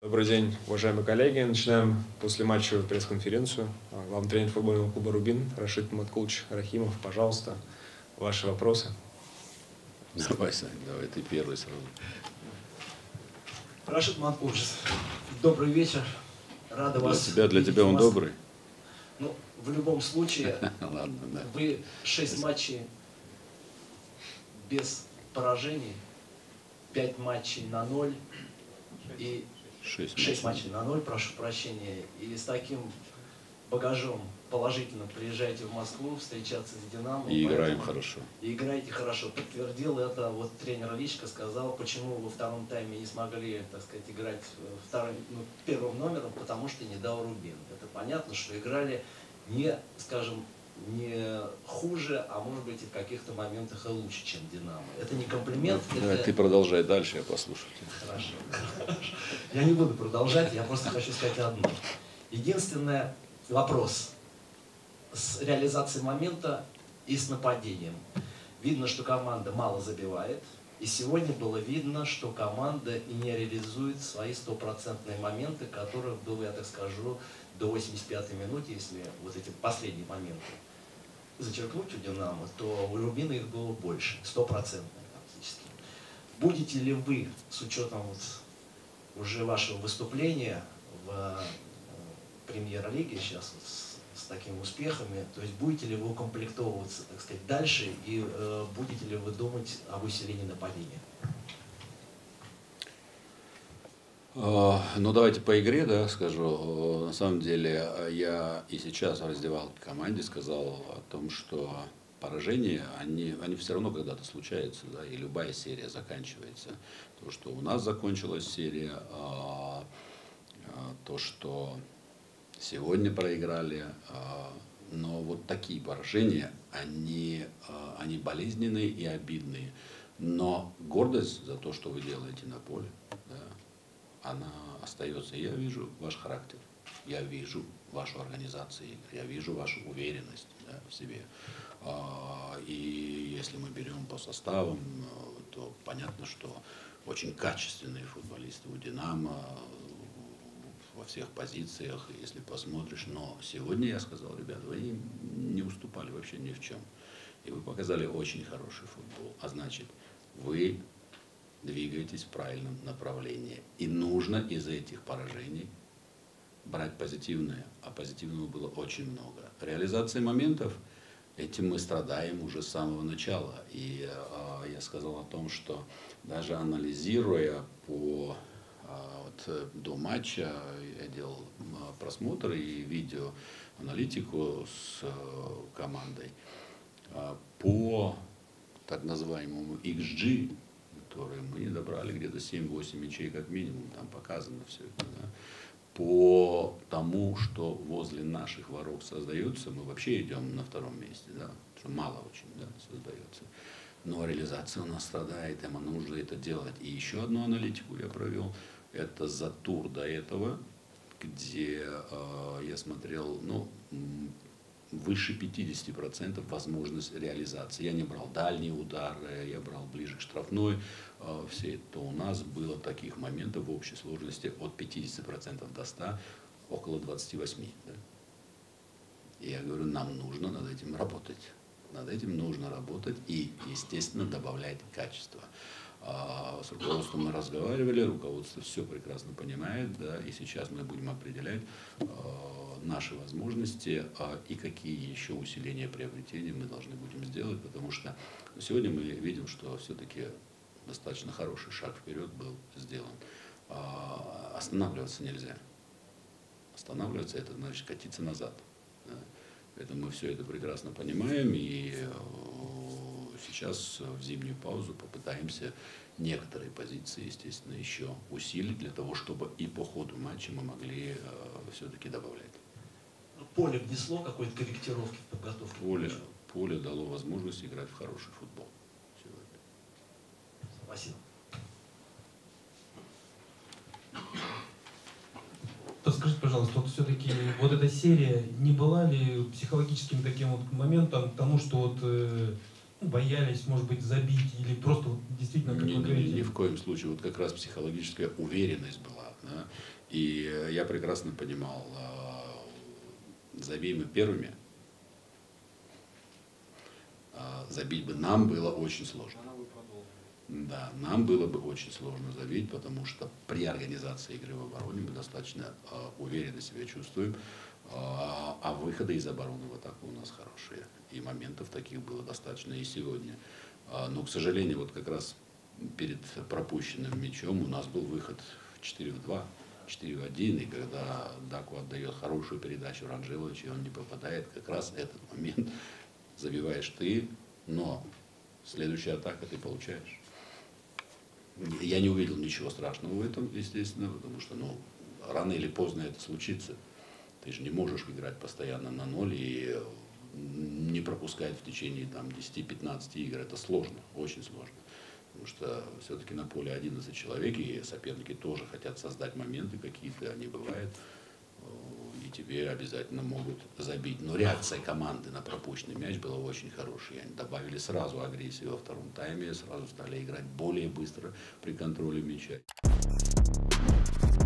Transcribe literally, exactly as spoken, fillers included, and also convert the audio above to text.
Добрый день, уважаемые коллеги. Начинаем послематчевую пресс-конференцию. Главный тренер футбольного клуба «Рубин» Рашид Маткулович Рахимов. Пожалуйста, ваши вопросы. Давай, Сань, давай, ты первый сразу. Рашид Маткулович, добрый вечер. Рада Для вас тебя, для видеть тебя у он нас. добрый? Ну, в любом случае, Ладно, да. вы шесть матчей без поражений, пять матчей на ноль и Шесть шесть матчей. матчей на ноль, прошу прощения, и с таким багажом положительно приезжаете в Москву встречаться с «Динамо». И играем поэтому- хорошо. И играете хорошо. Подтвердил это вот тренер Личко, сказал, почему во втором тайме не смогли, так сказать, играть вторым, ну, первым номером, потому что не дал Рубин. Это понятно, что играли не, скажем, не хуже, а может быть и в каких-то моментах и лучше, чем «Динамо». Это не комплимент, Давай, это... ты продолжай дальше, я послушаю тебя. Хорошо. Я не буду продолжать, я просто хочу сказать одно. Единственный вопрос с реализацией момента и с нападением. Видно, что команда мало забивает, и сегодня было видно, что команда не реализует свои стопроцентные моменты, которых было, я так скажу, до восемьдесят пятой минуты, если вот эти последние моменты зачеркнуть у «Динамо», то у «Рубина» их было больше, стопроцентные практически. Будете ли вы, с учетом вот уже вашего выступления в э, премьер-лиге сейчас вот с, с такими успехами, то есть будете ли вы укомплектовываться, так сказать, дальше и э, будете ли вы думать об усилении нападения? А, Ну, давайте по игре, да, скажу. На самом деле, я и сейчас в раздевалке команде сказал о том, что поражения, они, они все равно когда-то случаются, да, и любая серия заканчивается. То, что у нас закончилась серия, а, а, то, что сегодня проиграли, а, но вот такие поражения, они, а, они болезненные и обидные. Но гордость за то, что вы делаете на поле, да, она остается. Я вижу ваш характер, я вижу вашу организацию игр, я вижу вашу уверенность, да, в себе. А, И если мы берем по составам, то понятно, что очень качественные футболисты у «Динамо» во всех позициях, если посмотришь. Но сегодня я сказал, ребят, вы не уступали вообще ни в чем. И вы показали очень хороший футбол. А значит, вы двигаетесь в правильном направлении. И нужно из этих поражений брать позитивное. А позитивного было очень много. Реализация моментов, этим мы страдаем уже с самого начала. И э, я сказал о том, что даже анализируя по э, вот, до матча, я делал э, просмотр и видеоаналитику с э, командой э, по так называемому икс джи, которые мы не добрали где-то семь-восемь мячей как минимум, там показано все это, да. По тому, что возле наших ворот создается, мы вообще идем на втором месте, да, что мало очень, да, создается. Но реализация у нас страдает, и нам нужно это делать. И еще одну аналитику я провел, это за тур до этого, где э, я смотрел, ну, выше пятидесяти процентов возможность реализации. Я не брал дальние удары, я брал ближе к штрафной. Все это у нас было таких моментов в общей сложности от пятидесяти процентов до ста процентов, около двадцати восьми процентов. Да? И я говорю, нам нужно над этим работать. Над этим нужно работать и, естественно, добавлять качество. С руководством мы разговаривали, руководство все прекрасно понимает, да, и сейчас мы будем определять э, наши возможности э, и какие еще усиления приобретения мы должны будем сделать, потому что сегодня мы видим, что все-таки достаточно хороший шаг вперед был сделан. Э, останавливаться нельзя. Останавливаться — это значит катиться назад. Да. Поэтому мы все это прекрасно понимаем и э, сейчас в зимнюю паузу попытаемся некоторые позиции, естественно, еще усилить для того, чтобы и по ходу матча мы могли э, все-таки добавлять. Поле внесло какой-то корректировки в подготовку? Поле, поле дало возможность играть в хороший футбол сегодня. Спасибо. Скажите, пожалуйста, вот все-таки вот эта серия не была ли психологическим таким вот моментом к тому, что вот э, боялись, может быть, забить или просто вот действительно, как Ни, вы ни, говорите? ни в коем случае. Вот как раз психологическая уверенность была. Да? И я прекрасно понимал, забей мы первыми, забить бы нам было очень сложно. Да, нам было бы очень сложно забить, потому что при организации игры в обороне мы достаточно э, уверенно себя чувствуем, э, а выходы из обороны в атаку у нас хорошие. И моментов таких было достаточно и сегодня. Э, но, к сожалению, вот как раз перед пропущенным мячом у нас был выход в четыре в два, четыре в один, и когда Даку отдает хорошую передачу Ранжиловичу, и он не попадает, как раз этот момент забиваешь ты, но следующая атака ты получаешь. Я не увидел ничего страшного в этом, естественно, потому что, ну, рано или поздно это случится. Ты же не можешь играть постоянно на ноль и не пропускать в течение там десяти-пятнадцати игр. Это сложно, очень сложно. Потому что все-таки на поле одиннадцать человек, и соперники тоже хотят создать моменты какие-то, они бывают. И тебе обязательно могут забить. Но реакция команды на пропущенный мяч была очень хорошей. Они добавили сразу агрессию во втором тайме, сразу стали играть более быстро при контроле мяча.